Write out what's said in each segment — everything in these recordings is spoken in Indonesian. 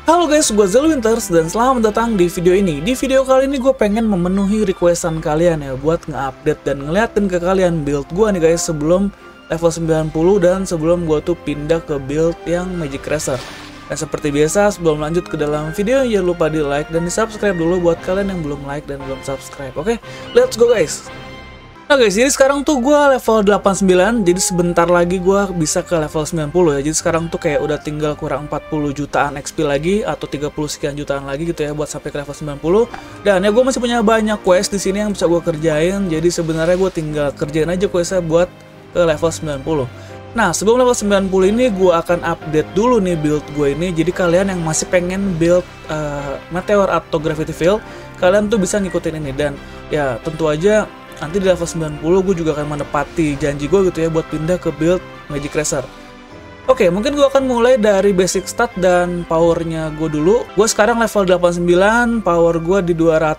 Halo guys, gue Zellwinters dan selamat datang di video ini. Di video kali ini gue pengen memenuhi requestan kalian ya buat nge-update dan ngeliatin ke kalian build gue nih guys sebelum level 90 dan sebelum gue tuh pindah ke build yang Magic Racer. Dan seperti biasa sebelum lanjut ke dalam video jangan lupa di like dan di subscribe dulu buat kalian yang belum like dan belum subscribe. Oke, let's go guys. Nah guys, jadi sekarang tuh gue level 89, jadi sebentar lagi gue bisa ke level 90 ya. Jadi sekarang tuh kayak udah tinggal kurang 40 jutaan XP lagi atau 30 sekian jutaan lagi gitu ya buat sampai ke level 90. Dan ya gue masih punya banyak quest di sini yang bisa gue kerjain. Jadi sebenarnya gue tinggal kerjain aja questnya buat ke level 90. Nah, sebelum level 90 ini gue akan update dulu nih build gue ini. Jadi kalian yang masih pengen build Meteor atau Gravity Field, kalian tuh bisa ngikutin ini. Dan ya tentu aja nanti di level 90 gue juga akan menepati janji gue gitu ya buat pindah ke build Magic Racer. Oke, mungkin gue akan mulai dari basic stat dan powernya gue dulu. Gue sekarang level 89, power gue di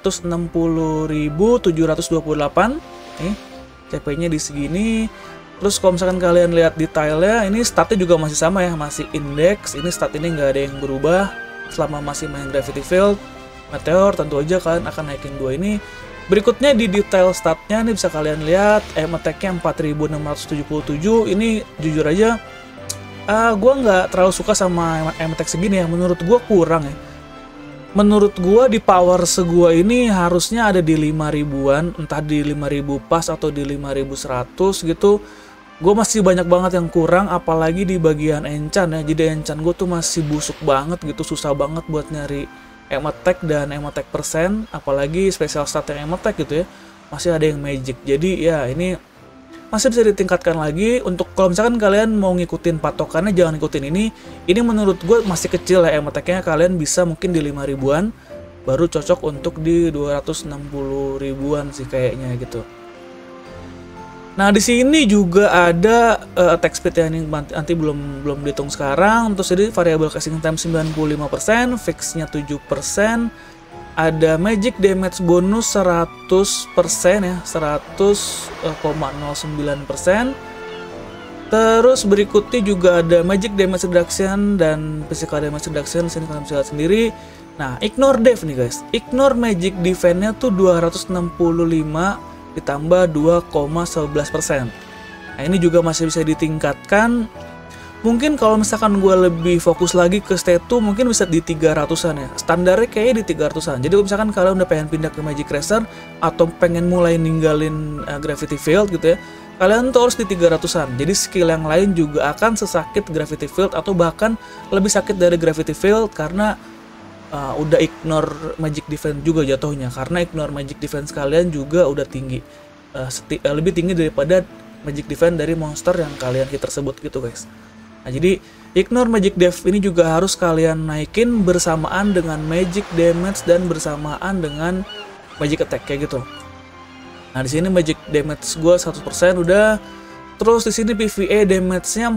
260.728. Nih, CP-nya di segini. Terus kalau misalkan kalian lihat detailnya, ini statnya juga masih sama ya, masih index. Ini stat ini nggak ada yang berubah selama masih main Gravity Field. Meteor tentu aja kalian akan naikin 2 ini. Berikutnya di detail statnya nih bisa kalian lihat aim attack-nya 4677. Ini jujur aja gue nggak terlalu suka sama aim attack segini ya, menurut gue kurang ya. Menurut gue di power segua ini harusnya ada di 5000-an, entah di 5000 pas atau di 5100 gitu. Gue masih banyak banget yang kurang, apalagi di bagian enchant ya. Jadi enchant gue tuh masih busuk banget gitu, susah banget buat nyari aim attack dan aim attack persen, apalagi special stat yang aim attack gitu ya, masih ada yang magic. Jadi ya ini masih bisa ditingkatkan lagi. Untuk kalau misalkan kalian mau ngikutin patokannya jangan ikutin ini menurut gue masih kecil ya aim attack-nya. Kalian bisa mungkin di 5000-an baru cocok untuk di 260 ribuan sih kayaknya gitu. Nah di sini juga ada attack speed ya, ini nanti belum dihitung sekarang. Terus jadi variable casting time 95%, fixnya 7%, ada magic damage bonus 100% ya, 100,09%. Terus berikutnya juga ada magic damage reduction dan physical damage reduction. Sini kalian bisa lihat sendiri. Nah ignore def nih guys, ignore magic defense-nya tuh 265 ditambah 2,11%. Nah ini juga masih bisa ditingkatkan. Mungkin kalau misalkan gue lebih fokus lagi ke state 2 mungkin bisa di 300-an ya. Standarnya kayaknya di 300-an. Jadi kalau misalkan kalian udah pengen pindah ke Magic Racer atau pengen mulai ninggalin Gravity Field gitu ya, kalian tuh harus di 300-an. Jadi skill yang lain juga akan sesakit Gravity Field atau bahkan lebih sakit dari Gravity Field karena udah ignore magic defense juga jatuhnya, karena ignore magic defense kalian juga udah tinggi, lebih tinggi daripada magic defense dari monster yang kalian hit tersebut gitu guys. Nah jadi ignore magic def ini juga harus kalian naikin bersamaan dengan magic damage dan bersamaan dengan magic attack kayak gitu. Nah di sini magic damage gue 100% udah. Terus di sini PvE damage-nya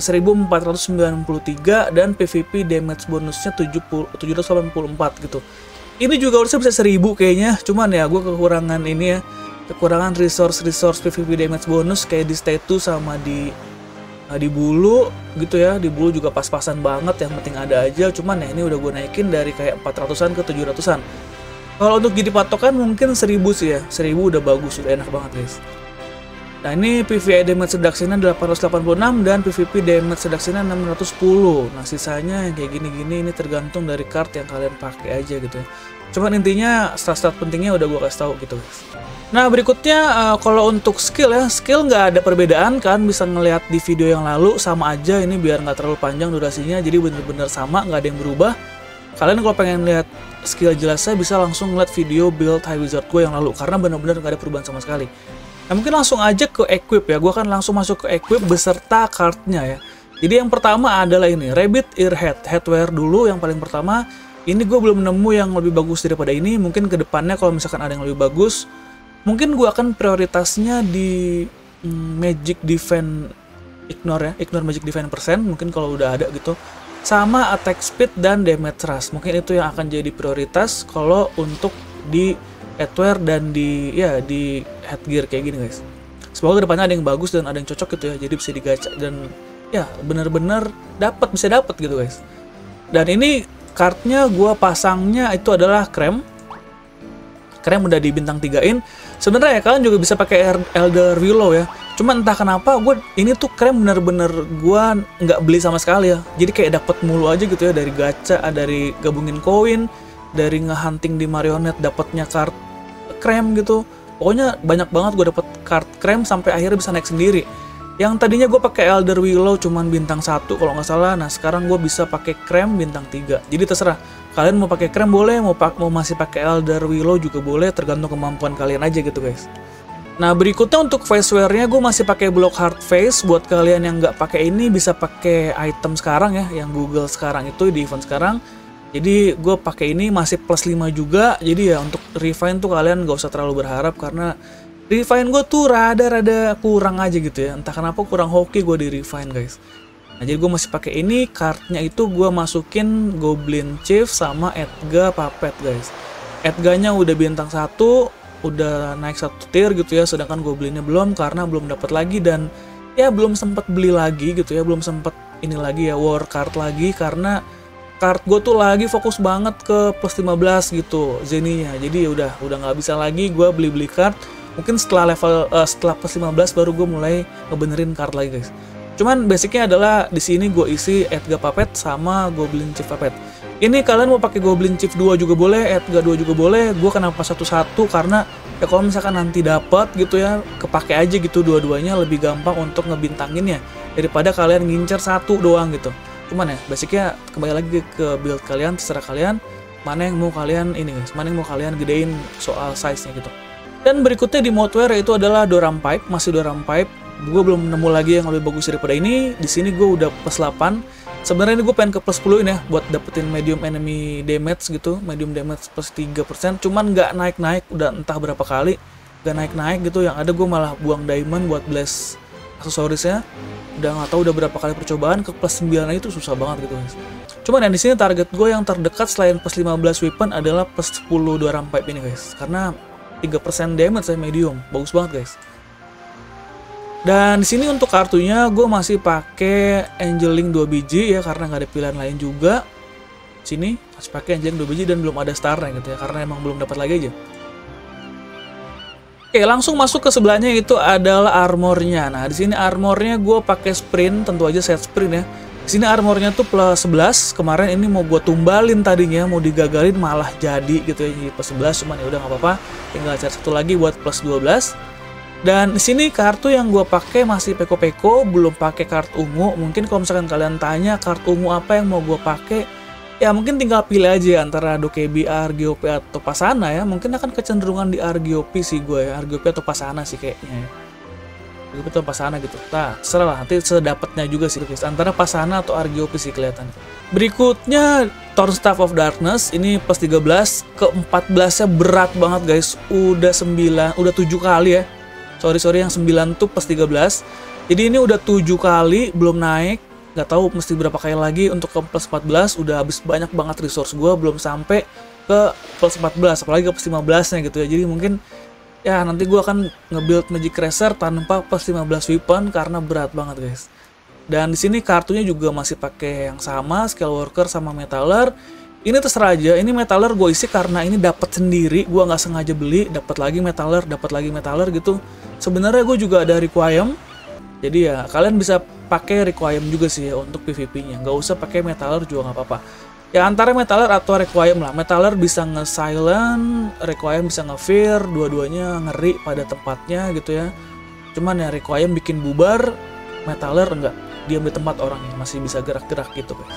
1493 dan PvP damage bonusnya 784 gitu. Ini juga harusnya bisa 1000 kayaknya, cuman ya gue kekurangan ini ya, kekurangan resource PvP damage bonus kayak di state 2 sama di bulu gitu ya. Di bulu juga pas-pasan banget, yang penting ada aja. Cuman ya ini udah gue naikin dari kayak 400-an ke 700-an. Kalau untuk jadi patokan mungkin 1000 sih ya, 1000 udah bagus, udah enak banget guys. Nah ini PvE damage reduction-nya 886 dan PvP damage reduction-nya 610. Nah sisanya yang kayak gini-gini ini tergantung dari card yang kalian pakai aja gitu ya. Cuman intinya stat-stat pentingnya udah gue kasih tahu gitu guys. Nah berikutnya kalau untuk skill ya, skill nggak ada perbedaan kan, bisa ngelihat di video yang lalu sama aja. Ini biar nggak terlalu panjang durasinya, jadi bener-bener sama, nggak ada yang berubah. Kalian kalau pengen lihat skill jelasnya bisa langsung ngeliat video build High Wizard gue yang lalu, karena bener-bener nggak ada perubahan sama sekali. Nah mungkin langsung aja ke equip ya, gue akan langsung masuk ke equip beserta cardnya ya. Jadi yang pertama adalah ini, Rabbit Earhead, headwear dulu yang paling pertama. Ini gue belum nemu yang lebih bagus daripada ini, mungkin kedepannya kalau misalkan ada yang lebih bagus, mungkin gue akan prioritasnya di Magic Defense Ignore ya, Ignore Magic Defense persen, mungkin kalau udah ada gitu. Sama Attack Speed dan Damage Rush, mungkin itu yang akan jadi prioritas kalau untuk di headwear dan di headgear kayak gini guys. Semoga kedepannya ada yang bagus dan ada yang cocok gitu ya, jadi bisa digacha dan ya bener-bener bisa dapat gitu guys. Dan ini kartnya gue pasangnya itu adalah krem udah di bintang 3-in. Sebenarnya ya kalian juga bisa pakai Elder Willow ya. Cuma entah kenapa ini tuh krem bener-bener gue nggak beli sama sekali ya. Jadi kayak dapet mulu aja gitu ya, dari gacha, dari gabungin koin, dari ngehunting di marionet dapatnya kart krem gitu. Pokoknya banyak banget gue dapet kart krem sampai akhirnya bisa naik sendiri. Yang tadinya gue pakai Elder Willow cuman bintang 1 kalau nggak salah. Nah sekarang gue bisa pakai krem bintang 3. Jadi terserah kalian mau pakai krem boleh, mau masih pakai Elder Willow juga boleh, tergantung kemampuan kalian aja gitu guys. Nah berikutnya untuk faceware-nya gue masih pakai block hard face. Buat kalian yang nggak pakai ini bisa pakai item sekarang ya, yang Google sekarang itu di event sekarang. Jadi gue pakai ini masih plus 5 juga. Jadi ya untuk refine tuh kalian gak usah terlalu berharap, karena refine gue tuh rada-rada kurang aja gitu ya. Entah kenapa kurang hoki gue di refine guys. Nah jadi gue masih pakai ini. Kartnya itu gue masukin Goblin Chief sama Edgar Puppet guys. Edgarnya udah bintang 1, udah naik 1 tier gitu ya. Sedangkan Goblinnya belum, karena belum dapat lagi. Dan ya belum sempet beli lagi gitu ya. Belum sempet ini lagi ya, war card lagi, karena kart gue tuh lagi fokus banget ke plus 15 gitu Zeninya. Jadi ya udah nggak bisa lagi gue beli kart. Mungkin setelah setelah plus 15 baru gue mulai ngebenerin kart lagi guys. Cuman basicnya adalah di sini gue isi Edgar Puppet sama Goblin Chief Puppet. Ini kalian mau pakai Goblin Chief 2 juga boleh, Edgar 2 juga boleh. Gue kenapa satu-satu karena ya kalau misalkan nanti dapat gitu ya, kepake aja gitu dua-duanya, lebih gampang untuk ngebintanginnya daripada kalian ngincer satu doang gitu. Cuman ya basicnya kembali lagi ke build kalian, terserah kalian mana yang mau kalian ini guys, mana yang mau kalian gedein soal size nya gitu. Dan berikutnya di modware yaitu adalah Doram Pipe, masih Doram Pipe. Gue belum nemu lagi yang lebih bagus daripada ini. Di sini gue udah plus 8. Sebenarnya ini gue pengen ke plus 10 ini ya, buat dapetin medium enemy damage gitu, medium damage plus 3%. Cuman nggak naik-naik, udah entah berapa kali nggak naik-naik gitu. Yang ada gue malah buang diamond buat blast aksesorisnya. Udah nggak tahu udah berapa kali percobaan ke plus 9 aja itu susah banget gitu guys. Cuman yang di sini target gue yang terdekat selain plus 15 weapon adalah plus 10 Doram Pipe ini guys. Karena 3% damage saya medium, bagus banget guys. Dan di sini untuk kartunya gue masih pakai Angeling 2 biji ya, karena nggak ada pilihan lain juga. Sini masih pakai Angeling 2 biji dan belum ada starnya gitu ya, karena emang belum dapat lagi aja. Oke, langsung masuk ke sebelahnya itu adalah armornya. Nah, di sini armornya gue pakai sprint, tentu aja set sprint ya. Di sini armornya tuh plus 11. Kemarin ini mau gue tumbalin tadinya, mau digagalin malah jadi gitu ya, jadi plus 11. Cuman ya udah nggak apa-apa, tinggal cari satu lagi buat plus 12. Dan di sini kartu yang gue pakai masih peko-peko, belum pakai kartu ungu. Mungkin kalau misalkan kalian tanya kartu ungu apa yang mau gue pakai, ya mungkin tinggal pilih aja antara Dokebi, RGOP atau Pasana ya. Mungkin akan kecenderungan di RGOP sih gue ya, RGOP atau Pasana sih kayaknya ya. RGOP atau Pasana gitu. Nah, serah lah, nanti sedapatnya juga sih guys, antara Pasana atau RGOP sih kelihatan. Berikutnya Thornstaff of Darkness, ini plus 13, ke 14 nya berat banget guys. Udah 7 kali ya. Sorry yang 9 tuh plus 13. Jadi ini udah 7 kali belum naik. Nggak tahu mesti berapa kali lagi untuk ke plus 14. Udah habis banyak banget resource gue, belum sampai ke plus 14, apalagi ke plus 15 nya gitu ya. Jadi mungkin ya nanti gue akan nge-build Magic Racer tanpa plus 15 weapon karena berat banget guys. Dan di sini kartunya juga masih pakai yang sama, Scale Worker sama Metaller. Ini terserah aja, ini Metaller gue isi karena ini dapat sendiri, gue nggak sengaja beli, dapat lagi Metaller gitu. Sebenarnya gue juga ada Requiem, jadi ya kalian bisa pakai Requiem juga sih ya untuk PvP-nya, nggak usah pakai Metaller juga nggak apa-apa. Ya antara Metaller atau Requiem lah, Metaller bisa nge-silent, Requiem bisa nge-fear, dua-duanya ngeri pada tempatnya gitu ya. Cuman ya Requiem bikin bubar, Metaller enggak, diam di tempat orangnya, masih bisa gerak-gerak gitu guys.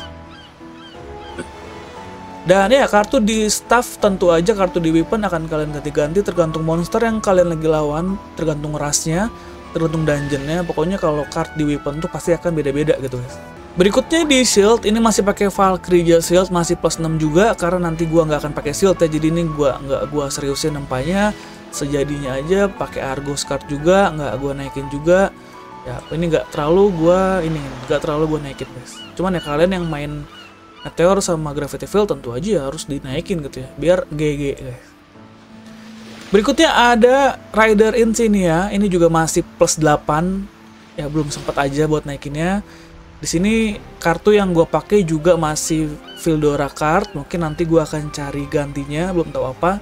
Dan ya kartu di staff tentu aja kartu di weapon akan kalian ganti-ganti tergantung monster yang kalian lagi lawan, tergantung rasnya, tergantung dungeonnya. Pokoknya kalau kart di weapon tuh pasti akan beda-beda gitu guys. Berikutnya di shield, ini masih pakai Valkyria shield, masih plus 6 juga karena nanti gua nggak akan pakai shield ya. Jadi ini gua seriusin nempanya sejadinya aja, pakai Argos card juga nggak gua naikin juga. Ya ini nggak terlalu gua naikin guys. Cuman ya kalian yang main Meteor sama Gravity Field tentu aja harus dinaikin gitu ya, biar GG guys. Berikutnya ada Rider Insignia, ini juga masih plus 8. Ya belum sempat aja buat naikinnya. Di sini kartu yang gue pakai juga masih Fildora card, mungkin nanti gue akan cari gantinya, belum tahu apa.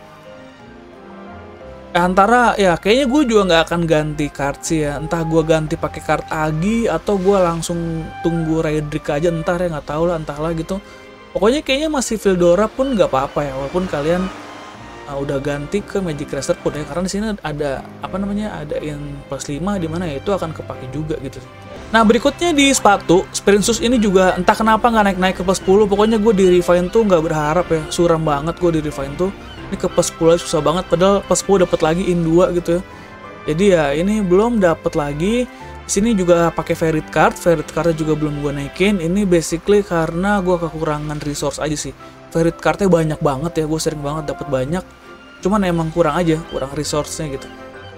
Antara ya kayaknya gue juga nggak akan ganti card sih ya, entah gue ganti pakai card Agi atau gue langsung tunggu Raidrick aja, entar ya nggak tahu lah, entahlah gitu. Pokoknya kayaknya masih Fildora pun nggak apa-apa ya, walaupun kalian udah ganti ke Magic Racer pun ya, karena di sini ada apa namanya, ada in plus 5 di mana ya itu akan kepake juga gitu. Nah berikutnya di sepatu, Sprinsus ini juga entah kenapa nggak naik-naik ke plus 10. Pokoknya gue di refine tuh nggak berharap ya, suram banget gue di refine tuh. Ini ke plus 10 susah banget, padahal plus 10 dapat lagi in 2 gitu ya. Jadi ya ini belum dapat lagi. Di sini juga pakai Ferit cardnya juga belum gue naikin. Ini basically karena gue kekurangan resource aja sih. Ferit cardnya banyak banget ya, gue sering banget dapat banyak. Cuman emang kurang aja, kurang resource-nya gitu.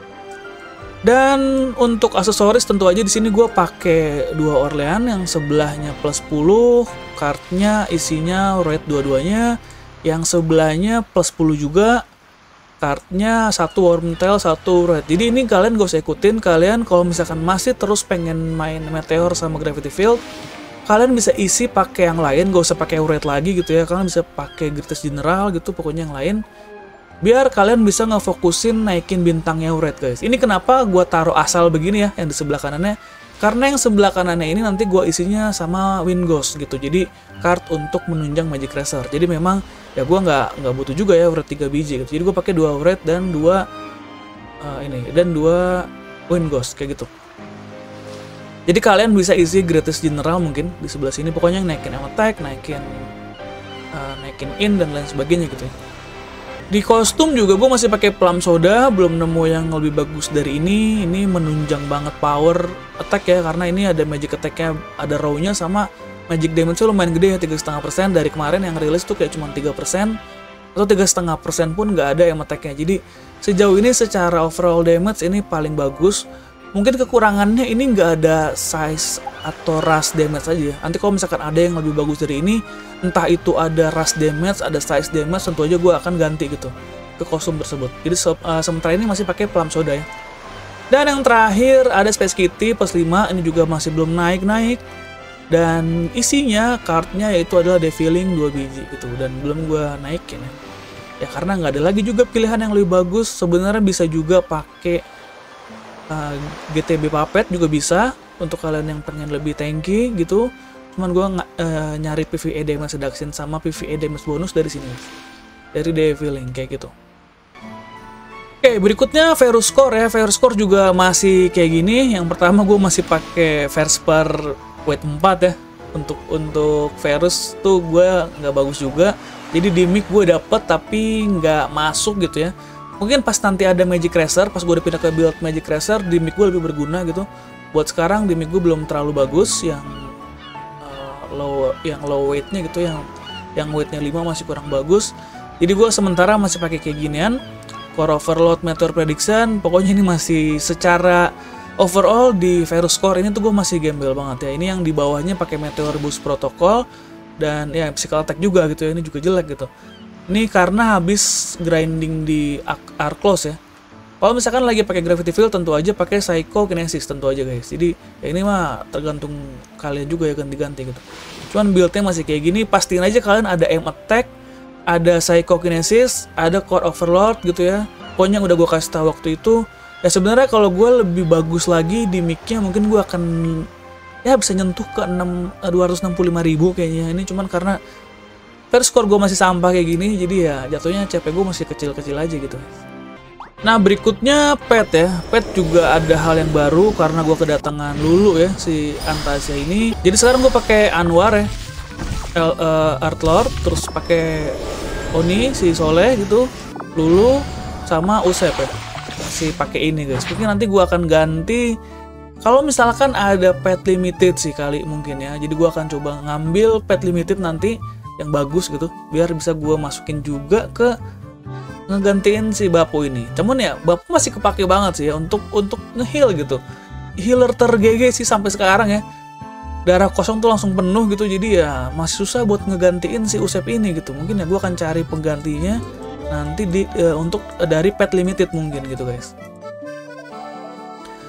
Dan untuk aksesoris tentu aja di sini gue pakai 2 Orlean yang sebelahnya plus 10, kartnya isinya red dua-duanya, yang sebelahnya plus 10 juga, kartnya 1 Wormtail, 1 red. Jadi ini kalian gak usah ikutin, kalian kalau misalkan masih terus pengen main Meteor sama Gravity Field, kalian bisa isi pakai yang lain, gak usah pakai red lagi gitu ya, kalian bisa pakai Greatest General gitu, pokoknya yang lain. Biar kalian bisa ngefokusin naikin bintangnya red guys. Ini kenapa gue taruh asal begini ya, yang di sebelah kanannya. Karena yang sebelah kanannya ini nanti gue isinya sama Wind Ghost gitu. Jadi card untuk menunjang Magic Racer. Jadi memang ya gue nggak butuh juga ya red 3 biji gitu. Jadi gue pakai 2 red dan 2 2 Wind Ghost kayak gitu. Jadi kalian bisa isi Greatest General mungkin di sebelah sini. Pokoknya naikin attack, naikin in dan lain sebagainya gitu ya. Di kostum juga gue masih pakai Plum Soda, belum nemu yang lebih bagus dari ini. Ini menunjang banget power attack ya, karena ini ada magic attack-nya, ada raw-nya sama magic damage-nya lumayan gede ya, 3,5%. Dari kemarin yang rilis tuh kayak cuma 3%, atau 3,5% pun nggak ada yang attack-nya. Jadi sejauh ini secara overall damage ini paling bagus. Mungkin kekurangannya ini nggak ada size atau rush damage aja. Nanti kalau misalkan ada yang lebih bagus dari ini, entah itu ada rush damage, ada size damage, tentu aja gue akan ganti gitu ke kostum tersebut. Jadi sementara ini masih pakai Plum Soda ya. Dan yang terakhir ada Space Kitty plus 5, ini juga masih belum naik-naik. Dan isinya kartnya yaitu adalah Defiling 2 biji gitu, dan belum gue naikin ya. Ya karena nggak ada lagi juga pilihan yang lebih bagus. Sebenarnya bisa juga pakai GTB Puppet juga bisa untuk kalian yang pengen lebih tanky gitu. Cuman gue nyari PvE damage reduction sama PvE damage bonus dari sini, dari Defiling kayak gitu. Oke, berikutnya Ferrous Core ya. Ferrous Core juga masih kayak gini. Yang pertama gue masih pakai Versper weight 4 ya. Untuk Ferrous tuh gue nggak bagus juga. Jadi di mic gue dapet tapi nggak masuk gitu ya. Mungkin pas nanti ada Magic Racer, pas gue udah pindah ke build Magic Racer, di mic gue lebih berguna gitu. Buat sekarang di mic gue belum terlalu bagus, yang low weight-nya gitu, yang weight-nya 5 masih kurang bagus. Jadi gue sementara masih pakai kayak ginian. Core Overload, Meteor Prediction, pokoknya ini masih secara overall di Ferrous Core ini tuh gue masih gembel banget ya. Ini yang di bawahnya pakai Meteor Boost Protocol dan ya Physical Attack juga gitu ya, ini juga jelek gitu. Ini karena habis grinding di Arclos ya. Kalau misalkan lagi pakai Gravity Field tentu aja pakai Psychokinesis tentu aja guys. Jadi ya ini mah tergantung kalian juga ya, ganti-ganti gitu. Cuman build-nya masih kayak gini, pastiin aja kalian ada aim attack, ada Psychokinesis, ada Core Overload gitu ya. Pokoknya yang udah gue kasih tahu waktu itu. Ya sebenarnya kalau gue lebih bagus lagi di mic-nya, mungkin gue akan ya bisa nyentuh ke 265.000 kayaknya. Ini cuman karena First score gue masih sampah kayak gini, jadi ya jatuhnya CP gue masih kecil-kecil aja gitu. Nah berikutnya pet ya, pet juga ada hal yang baru karena gue kedatangan Lulu ya, si Antasia ini. Jadi sekarang gue pakai Anwar ya, Art Lord, terus pakai Oni si Soleh gitu, Lulu sama Usep ya. Masih pakai ini guys. Mungkin nanti gue akan ganti kalau misalkan ada pet limited sih kali mungkin ya. Jadi gue akan coba ngambil pet limited nanti yang bagus gitu, biar bisa gue masukin juga ke ngegantiin si Bapo ini. Cuman ya Bapo masih kepake banget sih ya untuk nge-heal gitu. Healer ter-GG sih sampai sekarang ya. Darah kosong tuh langsung penuh gitu, jadi ya masih susah buat ngegantiin si Usep ini gitu. Mungkin ya gue akan cari penggantinya nanti untuk dari pet limited mungkin gitu guys.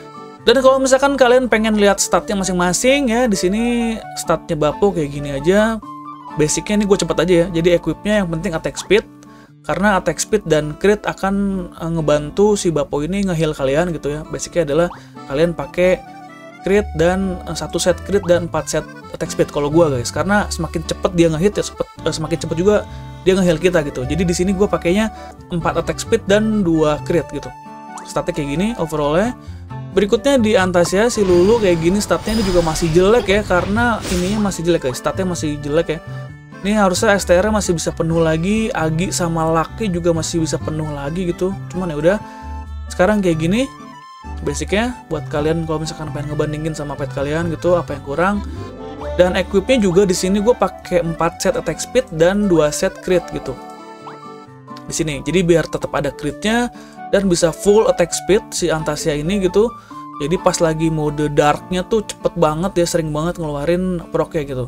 Dan kalau misalkan kalian pengen lihat statnya masing-masing ya, di sini statnya Bappo kayak gini aja. Basicnya ini gue cepet aja ya. Jadi equipnya yang penting attack speed, karena attack speed dan crit akan ngebantu si Bappo ini nge-heal kalian gitu ya. Basicnya adalah kalian pakai crit dan 1 set crit dan 4 set attack speed kalau gue guys, karena semakin cepet dia nge-hit ya semakin cepet juga dia nge-heal kita gitu. Jadi di sini gue pakainya 4 attack speed dan 2 crit gitu. Statnya kayak gini overallnya. Berikutnya di Antasia si Lulu kayak gini, statnya ini juga masih jelek ya, karena ininya masih jelek guys, statnya masih jelek ya. Ini harusnya STR masih bisa penuh lagi, Agi sama Lucky juga masih bisa penuh lagi gitu. Cuman ya udah, sekarang kayak gini basicnya buat kalian kalau misalkan pengen ngebandingin sama pet kalian gitu, apa yang kurang. Dan equipnya juga di sini gue pakai 4 set attack speed dan 2 set crit gitu. Di sini, jadi biar tetap ada critnya dan bisa full attack speed si Antasia ini gitu. Jadi pas lagi mode darknya tuh cepet banget ya, sering banget ngeluarin proknya gitu.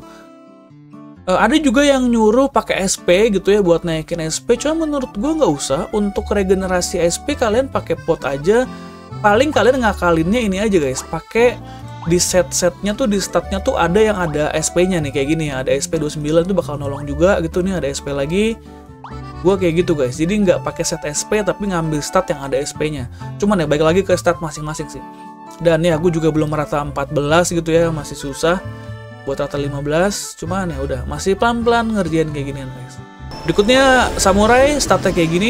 Ada juga yang nyuruh pakai SP gitu ya buat naikin SP. Cuma menurut gue nggak usah. Untuk regenerasi SP kalian pakai pot aja. Paling kalian ngakalinnya ini aja guys. Pakai di set-setnya tuh, di statnya tuh ada yang ada SP-nya nih kayak gini ya. Ada SP 29 tuh bakal nolong juga gitu nih. Ada SP lagi. Gue kayak gitu guys. Jadi nggak pakai set SP tapi ngambil stat yang ada SP-nya. Cuman ya balik lagi ke stat masing-masing sih. Dan ya gue juga belum merata 14 gitu ya. Masih susah buat rata 15, cuman ya udah masih pelan-pelan ngerjain kayak ginian guys. Berikutnya Samurai, statnya kayak gini.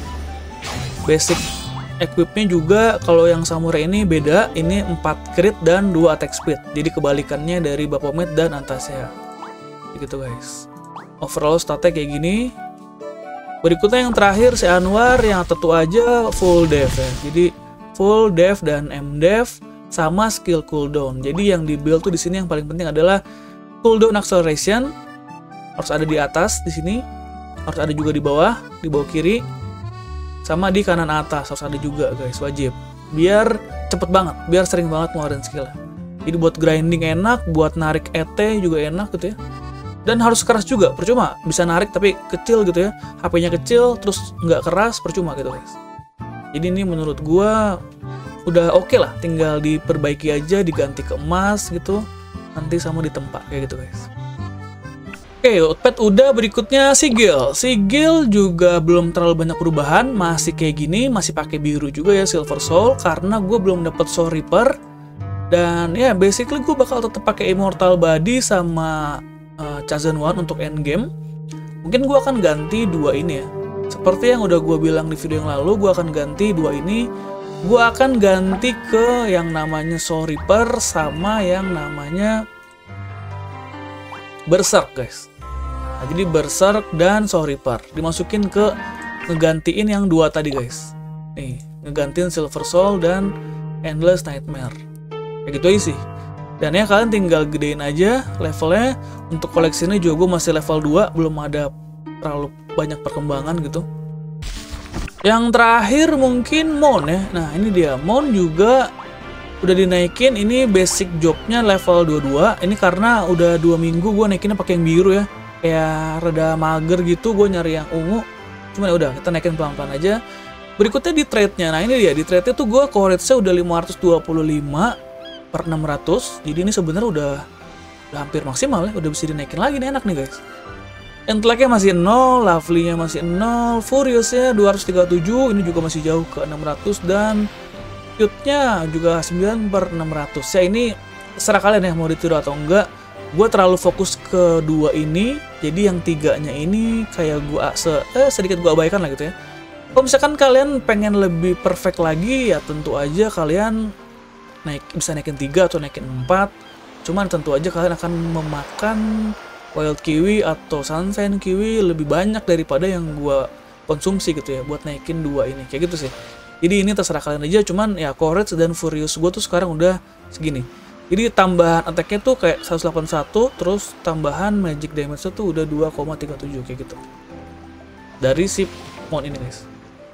Basic equipnya juga kalau yang Samurai ini beda, ini 4 crit dan 2 attack speed. Jadi kebalikannya dari Baphomet dan Antasia. Gitu guys. Overall statnya kayak gini. Berikutnya yang terakhir si Anwar yang tentu aja full dev ya. Jadi full dev dan MDev sama skill cooldown. Jadi yang di build tuh di sini yang paling penting adalah cooldown acceleration. Harus ada di atas di sini. Harus ada juga di bawah kiri. Sama di kanan atas harus ada juga guys, wajib. Biar cepet banget, biar sering banget ngeluarin skill. Jadi buat grinding enak, buat narik ET juga enak gitu ya. Dan harus keras juga, percuma bisa narik tapi kecil gitu ya. HP-nya kecil terus nggak keras, percuma gitu guys. Jadi ini menurut gua udah oke lah, tinggal diperbaiki aja, diganti ke emas gitu, nanti sama ditempa kayak gitu guys. Oke, pet udah. Berikutnya Sigil. Sigil juga belum terlalu banyak perubahan, masih kayak gini, masih pakai biru juga ya, Silver Soul, karena gue belum dapet Soul Reaper. Dan ya basically gue bakal tetap pakai Immortal Body sama Chosen One untuk endgame. Mungkin gue akan ganti 2 ini ya, seperti yang udah gue bilang di video yang lalu, gue akan ganti 2 ini. Gue akan ganti ke yang namanya Soul Reaper sama yang namanya Berserk guys. Nah, jadi Berserk dan Soul Reaper dimasukin ke ngegantiin yang 2 tadi guys. Nih, ngegantiin Silver Soul dan Endless Nightmare. Kayak gitu aja sih. Dan ya kalian tinggal gedein aja levelnya. Untuk koleksinya juga gue masih level 2, belum ada terlalu banyak perkembangan gitu. Yang terakhir mungkin Mon ya. Nah ini dia, Mon juga udah dinaikin. Ini basic jobnya level 22. Ini karena udah 2 minggu gue naikinnya pakai yang biru ya. Kayak rada mager gitu, gue nyari yang ungu. Cuman ya udah, kita naikin pelan-pelan aja. Berikutnya di trade-nya. Nah ini dia, di trade-nya tuh gue courage-nya udah 525 per 600. Jadi ini sebenarnya udah hampir maksimal ya. Udah bisa dinaikin lagi nih, enak nih guys. Intellect-nya masih 0, Lovely-nya masih 0, Furious-nya 237, ini juga masih jauh ke 600, dan Cute-nya juga 9 per 600. Ya ini serah kalian ya mau ditiru atau enggak. Gue terlalu fokus ke 2 ini, jadi yang 3-nya ini kayak gue sedikit gue abaikan lah gitu ya. Kalau misalkan kalian pengen lebih perfect lagi, ya tentu aja kalian bisa naikin 3 atau naikin 4. Cuman tentu aja kalian akan memakan Wild Kiwi atau Sunshine Kiwi lebih banyak daripada yang gue konsumsi gitu ya buat naikin 2 ini, kayak gitu sih. Jadi ini terserah kalian aja. Cuman ya Courage dan Furious gue tuh sekarang udah segini. Jadi tambahan attack-nya tuh kayak 181, terus tambahan magic damage-nya tuh udah 2,37 kayak gitu dari si Mon ini guys.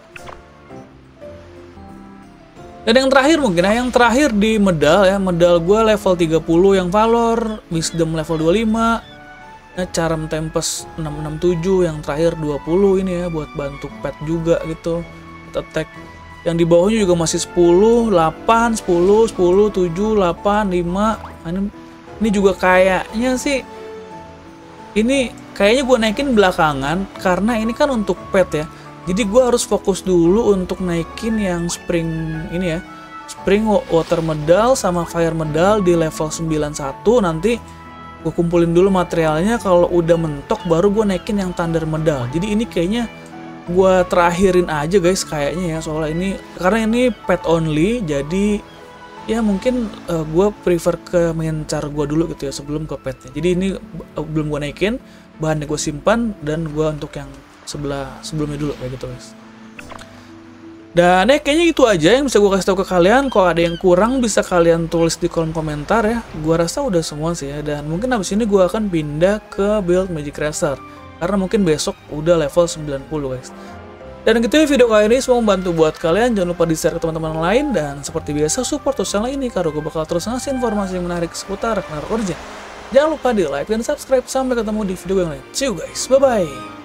Dan yang terakhir mungkin ya, yang terakhir di medal ya, medal gue level 30 yang Valor, Wisdom level 25, Charm Tempest 667, yang terakhir 20 ini ya buat bantu pet juga gitu, attack. Yang di bawahnya juga masih 10, 8, 10, 10, 7, 8, 5. Ini juga kayaknya sih, ini kayaknya gue naikin belakangan karena ini kan untuk pet ya. Jadi gue harus fokus dulu untuk naikin yang spring ini ya. Spring water medal sama fire medal di level 91. Nanti gue kumpulin dulu materialnya, kalau udah mentok baru gue naikin yang thunder medal. Jadi ini kayaknya gue terakhirin aja guys kayaknya ya, soalnya ini karena ini pet only, jadi ya mungkin gue prefer ke mencar gue dulu gitu ya sebelum ke petnya. Jadi ini belum gue naikin, bahannya gue simpan, dan gue untuk yang sebelumnya dulu kayak gitu guys. Dan kayaknya itu aja yang bisa gue kasih tahu ke kalian. Kalau ada yang kurang bisa kalian tulis di kolom komentar ya. Gue rasa udah semua sih ya. Dan mungkin habis ini gue akan pindah ke build Magic Racer, karena mungkin besok udah level 90 guys. Dan gitu ya video kali ini, semoga membantu buat kalian. Jangan lupa di-share ke teman-teman lain, dan seperti biasa support channel ini karena gue bakal terus ngasih informasi yang menarik seputar Ragnarok Origin. Jangan lupa di like dan subscribe. Sampai ketemu di video yang lain. See you guys, bye bye.